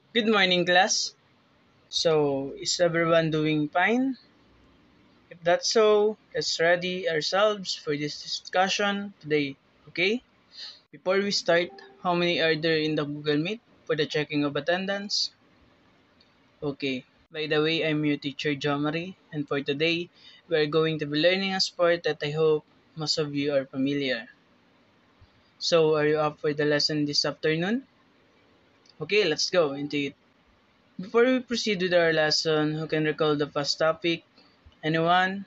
Good morning, class. So, is everyone doing fine? If that's so, let's ready ourselves for this discussion today, okay? Before we start, how many are there in the Google Meet for the checking of attendance? Okay. By the way, I'm your teacher, Jomari, and for today, we are going to be learning a sport that I hope most of you are familiar. So, are you up for the lesson this afternoon? Okay, let's go into it. Before we proceed with our lesson, who can recall the first topic? Anyone?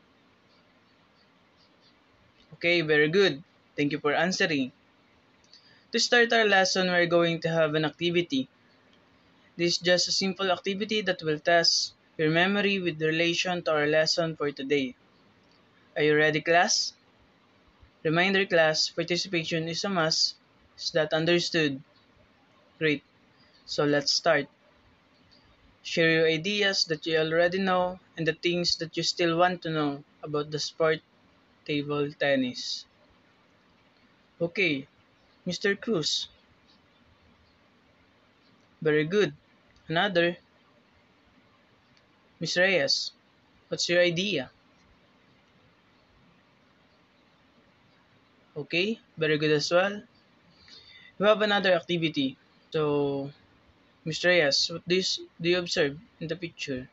Okay, very good. Thank you for answering. To start our lesson, we're going to have an activity. This is just a simple activity that will test your memory with relation to our lesson for today. Are you ready, class? Reminder, class, participation is a must. Is that understood? Great. So let's start. Share your ideas that you already know and the things that you still want to know about the sport table tennis. Okay, Mr. Cruz, very good. Another, Miss Reyes, what's your idea? Okay, very good as well. We have another activity. So, Miss Reyes, what do you observe in the picture?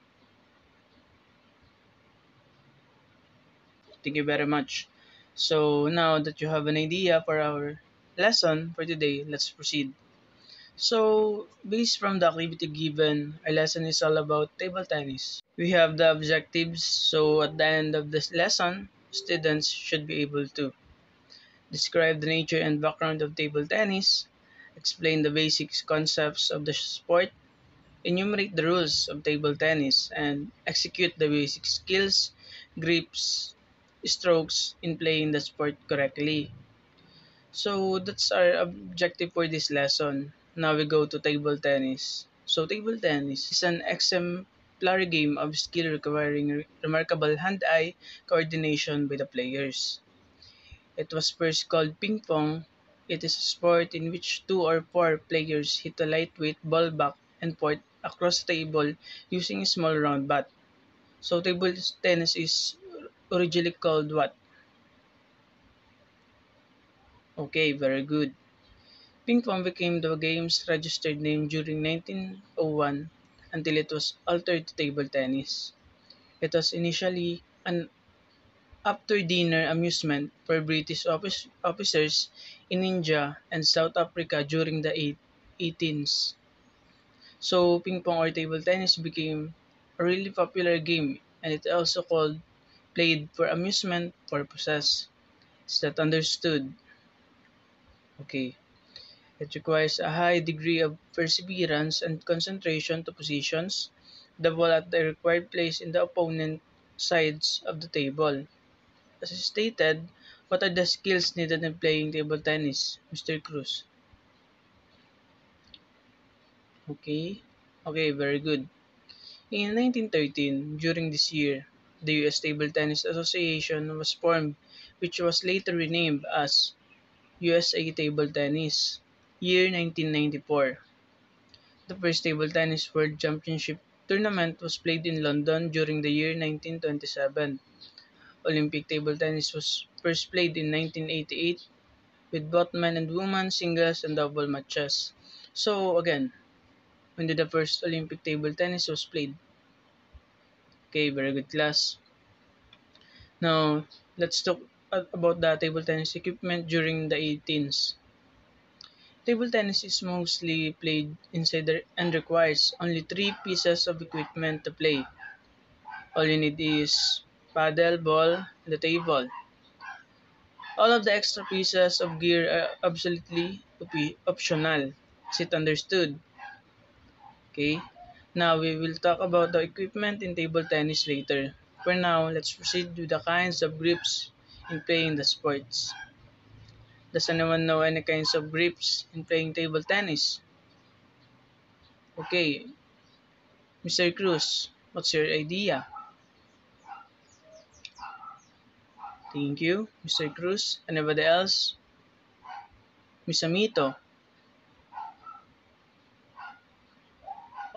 Thank you very much. So, now that you have an idea for our lesson for today, let's proceed. So, based from the activity given, our lesson is all about table tennis. We have the objectives, so at the end of this lesson, students should be able to describe the nature and background of table tennis, explain the basic concepts of the sport, enumerate the rules of table tennis, and execute the basic skills, grips, strokes in playing the sport correctly. So that's our objective for this lesson. Now we go to table tennis. So table tennis is an exemplary game of skill requiring remarkable hand-eye coordination by the players. It was first called ping pong. It is a sport in which two or four players hit a lightweight ball back and forth across the table using a small round bat. So table tennis is originally called what? Okay, very good. Ping pong became the game's registered name during 1901 until it was altered to table tennis. It was initially an after-dinner amusement for British officers in India and South Africa during the 18s. So, ping pong or table tennis became a really popular game and it also called played for amusement purposes. Is that understood? Okay. It requires a high degree of perseverance and concentration to positions the ball at the required place in the opponent sides of the table. As stated, what are the skills needed in playing table tennis, Mr. Cruz? Okay. Okay, very good. In 1913, during this year, the U.S. Table Tennis Association was formed, which was later renamed as USA Table Tennis. Year 1994. The first table tennis world championship tournament was played in London during the year 1927. Olympic table tennis was first played in 1988 with both men and women singles and double matches. So again, when did the first Olympic table tennis was played? Okay, very good class. Now, let's talk about the table tennis equipment during the 18s. Table tennis is mostly played inside and requires only three pieces of equipment to play. All you need is paddle, ball, and the table. All of the extra pieces of gear are absolutely optional. Is it understood? Okay. Now we will talk about the equipment in table tennis later. For now, let's proceed with the kinds of grips in playing the sports. Does anyone know any kinds of grips in playing table tennis? Okay, Mr. Cruz, what's your idea? Thank you, Mr. Cruz. Anybody else? Miss Amito.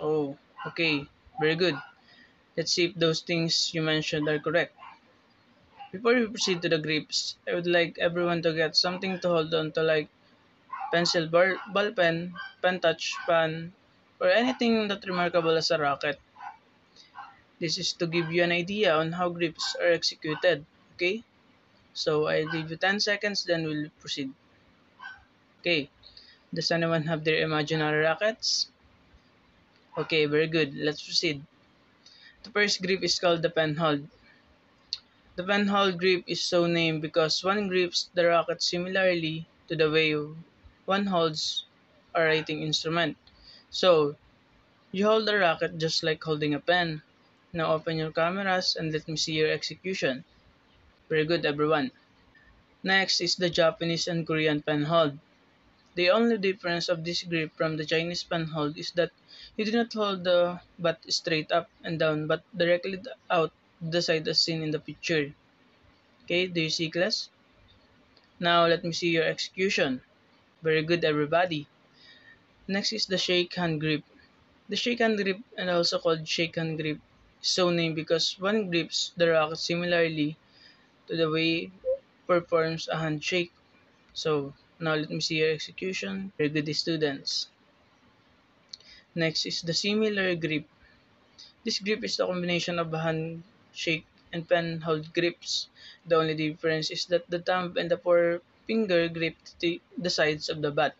Oh, okay. Very good. Let's see if those things you mentioned are correct. Before we proceed to the grips, I would like everyone to get something to hold on to, like pencil, ball pen, pen touch, pan, or anything that remarkable as a rocket. This is to give you an idea on how grips are executed. Okay? So I'll give you 10 seconds, then we'll proceed. Okay. Does anyone have their imaginary rockets? Okay, very good. Let's proceed. The first grip is called the pen hold. The pen hold grip is so named because one grips the rocket similarly to the way one holds a writing instrument. So, you hold the rocket just like holding a pen. Now open your cameras and let me see your execution. Very good, everyone. Next is the Japanese and Korean pen hold. The only difference of this grip from the Chinese pen hold is that you do not hold the bat straight up and down but directly out the side as seen in the picture. Okay, do you see, class? Now let me see your execution. Very good, everybody. Next is the shake hand grip. The shake hand grip, and also called shake hand grip, is so named because one grips the rocket similarly to the way performs a handshake. So now let me see your execution. Very good, students. Next is the similar grip. This grip is the combination of a handshake and pen hold grips. The only difference is that the thumb and the forefinger grip the sides of the bat.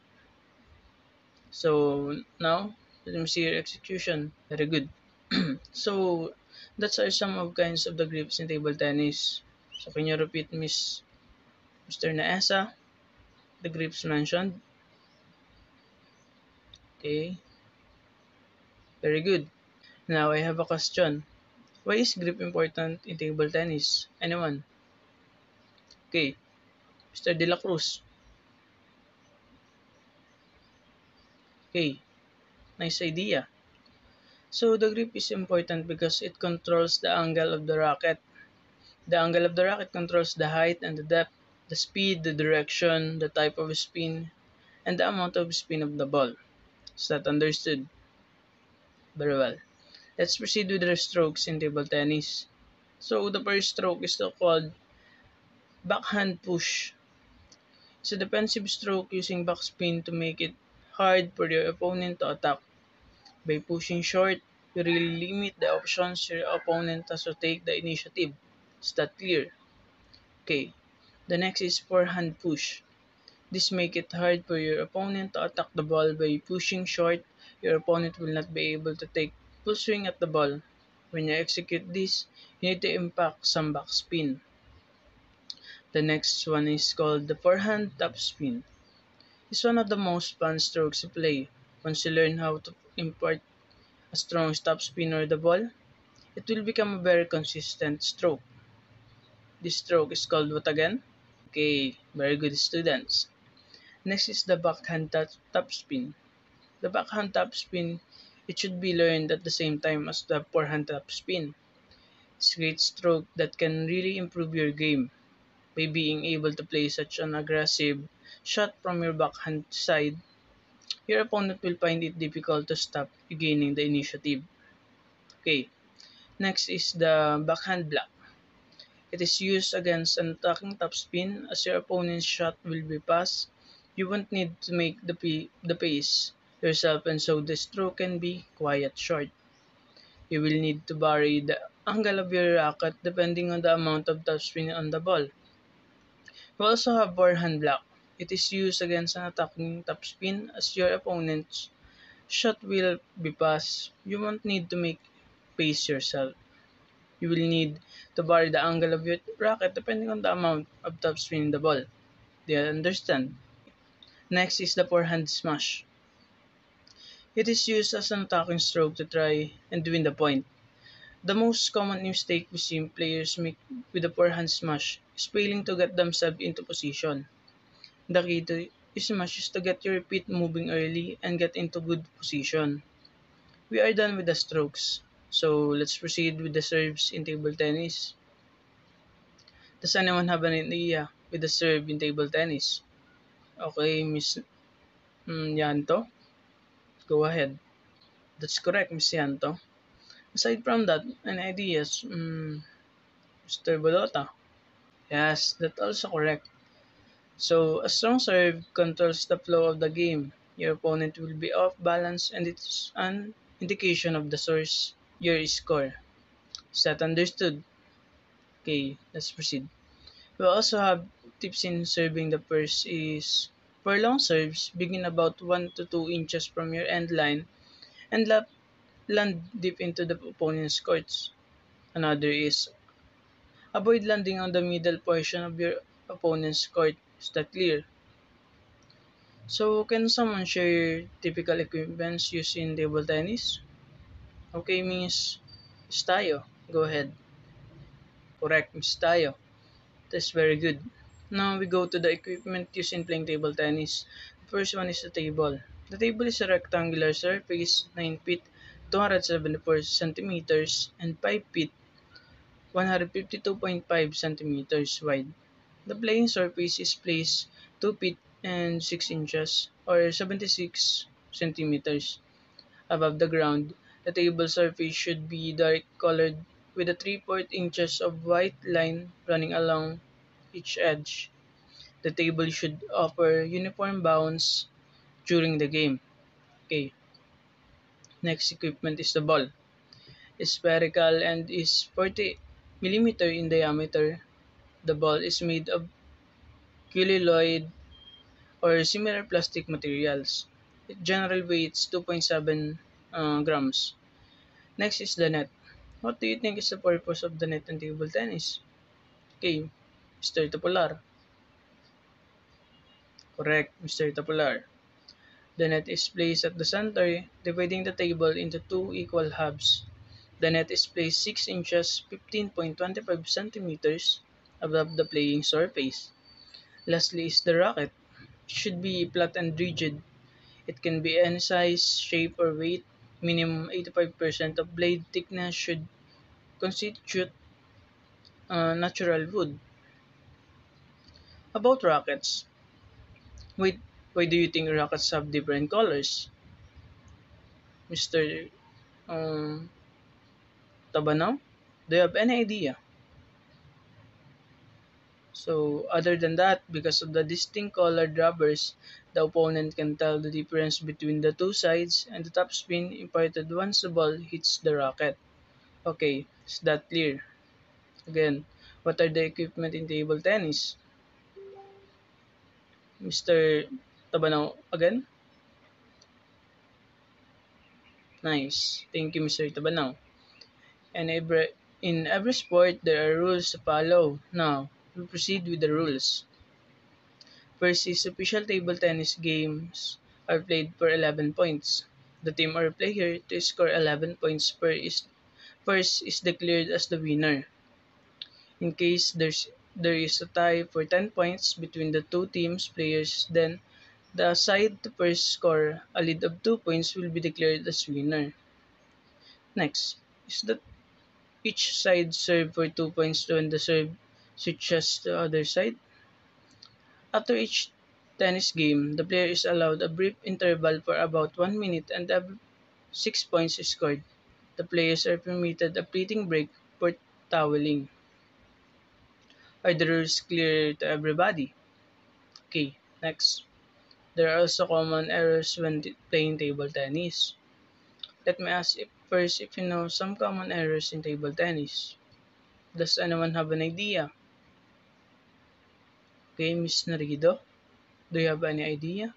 So now let me see your execution. Very good. So that's are some of kinds of the grips in table tennis. So can you repeat, Mr. Naesa, the grips mentioned? Okay, very good. Now I have a question. Why is grip important in table tennis? Anyone? Okay, Mr. De La Cruz. Okay, nice idea. So the grip is important because it controls the angle of the racket. The angle of the racket controls the height and the depth, the speed, the direction, the type of spin, and the amount of spin of the ball. Is that understood? Very well. Let's proceed with the strokes in table tennis. So the first stroke is called backhand push. It's a defensive stroke using backspin to make it hard for your opponent to attack. By pushing short, you really limit the options your opponent has to take the initiative. Is that clear? Okay. The next is forehand push. This make it hard for your opponent to attack the ball. By pushing short, your opponent will not be able to take full swing at the ball. When you execute this, you need to impact some backspin. The next one is called the forehand topspin. It's one of the most fun strokes to play. Once you learn how to impart a strong topspin or the ball, it will become a very consistent stroke. This stroke is called what again? Okay, very good, students. Next is the backhand topspin. The backhand topspin, it should be learned at the same time as the forehand topspin. It's a great stroke that can really improve your game by being able to play such an aggressive shot from your backhand side. Your opponent will find it difficult to stop you gaining the initiative. Okay, next is the backhand block. It is used against an attacking topspin as your opponent's shot will be passed. You won't need to make the pace yourself, and so the stroke can be quite short. You will need to vary the angle of your racket depending on the amount of topspin on the ball. We also have forehand block. It is used against an attacking topspin as your opponent's shot will be passed. You won't need to make pace yourself. You will need to vary the angle of your racket depending on the amount of topspin in the ball. Do you understand? Next is the forehand smash. It is used as an attacking stroke to try and win the point. The most common mistake we see players make with the forehand smash is failing to get themselves into position. The key to smash is to get your feet moving early and get into good position. We are done with the strokes. So let's proceed with the serves in table tennis. Does anyone have an idea with the serve in table tennis? Okay, Miss Yanto, go ahead. That's correct, Miss Yanto. Aside from that, any ideas, Mr. Bolota? Yes, that's also correct. So, a strong serve controls the flow of the game. Your opponent will be off balance and it's an indication of the source, your score. Is that understood? Okay, let's proceed. We also have tips in serving. The first is for long serves, begin about 1 to 2 inches from your end line and land deep into the opponent's courts. Another is avoid landing on the middle portion of your opponent's court. Is that clear? So, can someone share typical equipments used in table tennis? Okay, Miss Tayo. Go ahead. Correct, Miss Tayo. That's very good. Now we go to the equipment used in playing table tennis. The first one is the table. The table is a rectangular surface, 9 feet, 274 centimeters, and 5 feet, 152.5 centimeters wide. The playing surface is placed 2 feet and 6 inches, or 76 centimeters, above the ground. The table surface should be dark colored with a 3/4 inches of white line running along each edge. The table should offer uniform bounce during the game. Okay, next equipment is the ball. It's spherical and is 40 millimeter in diameter. The ball is made of celluloid or similar plastic materials. It generally weighs 2.7 grams. Next is the net. What do you think is the purpose of the net in table tennis? Okay, Mr. Tapular. Correct, Mr. Tapular. The net is placed at the center, dividing the table into two equal halves. The net is placed 6 inches 15.25 centimeters above the playing surface. Lastly is the racket. It should be flat and rigid. It can be any size, shape, or weight. Minimum 85% of blade thickness should constitute natural wood. About rackets, why, why do you think rackets have different colors, Mr. Um, Tabanaw? Do you have any idea? So, other than that, because of the distinct colored rubbers, the opponent can tell the difference between the two sides and the top spin imparted once the ball hits the racket. Okay, is that clear? Again, what are the equipment in table tennis? Mr. Tabanaw again? Nice. Thank you, Mr. Tabanaw. And in every sport, there are rules to follow. Now, we proceed with the rules. First is official table tennis games are played for 11 points. The team or player to score 11 points first is declared as the winner. In case there is a tie for 10 points between the two teams players, then the side to first score a lead of 2 points will be declared as winner. Next is that each side serve for 2 points when the serve switches the other side. After each tennis game, the player is allowed a brief interval for about 1 minute and every 6 points is scored. The players are permitted a fleeting break for toweling. Are the rules clear to everybody? Okay, next. There are also common errors when playing table tennis. Let me ask first if you know some common errors in table tennis. Does anyone have an idea? Okay, Miss Narido, do you have any idea?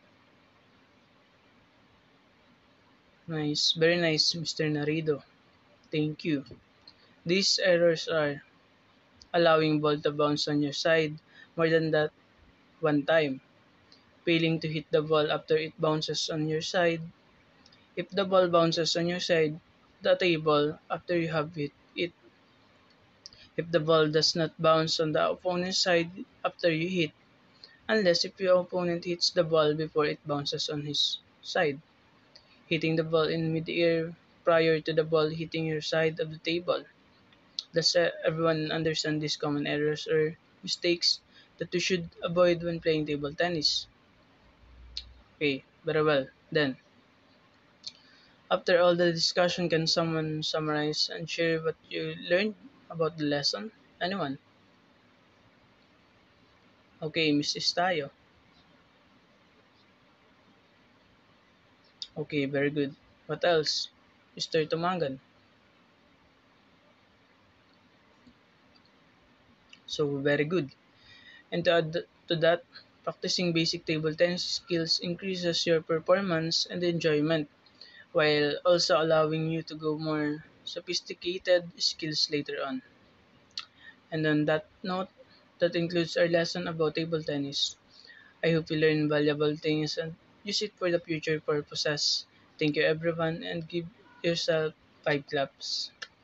Nice, very nice, Mr. Narido. Thank you. These errors are allowing ball to bounce on your side more than that one time, failing to hit the ball after it bounces on your side. If the ball bounces on your side, the table after you have hit it. If the ball does not bounce on the opponent's side after you hit, unless if your opponent hits the ball before it bounces on his side, hitting the ball in midair prior to the ball hitting your side of the table. Does everyone understand these common errors or mistakes that you should avoid when playing table tennis? Okay, very well. Then, After all the discussion, can someone summarize and share what you learned about the lesson? Anyone? Okay, Mrs. Tayo. Okay, very good. What else? Mr. Tumangan. So, very good. And to add to that, practicing basic table tennis skills increases your performance and enjoyment while also allowing you to go more sophisticated skills later on. And on that note, that includes our lesson about table tennis. I hope you learn valuable things and use it for the future purposes. Thank you everyone and give yourself 5 claps.